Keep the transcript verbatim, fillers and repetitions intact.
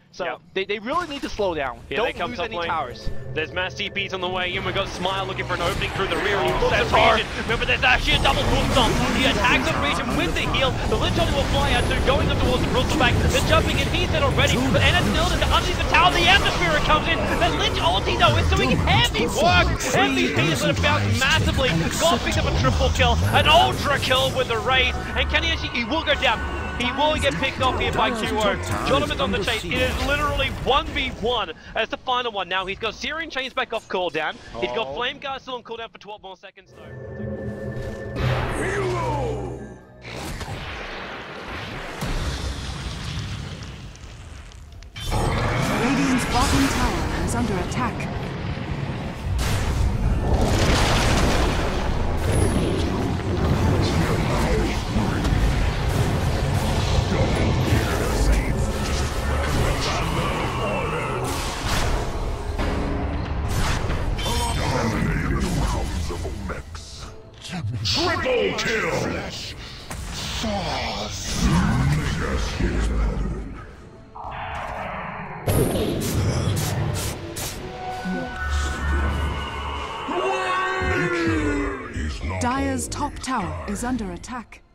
So Yep. they, they really need to slow down. Here Don't they come lose top any lane. towers. There's mass T Ps on the way in. We've got Smile looking for an opening through the rear. He Oh, looks at that's hard. region. Remember, there's actually a double Brookstomp. He attacks on region with the heal. The Lich only will fly out, so going up towards the Brookstomp back. They're jumping in. He's dead already. But Enna's still into underneath the tower. The Ember comes in. The Lich ulti, though, is doing heavy work. M V P is going to bounce massively. God picks up a triple kill. An ultra kill with the raid. And can he actually, he will go down. He will get picked off here by Q O. Jonathan's on the chase. It is literally one v one as the final one now. He's got Searing Chains back off cooldown. He's got Oh. Flame Guard still on cooldown for twelve more seconds though. Radiant's bottom tower is under attack. Triple kill! Flesh. Sauce. Mega skill. Nature is not Dire's top tower is under attack.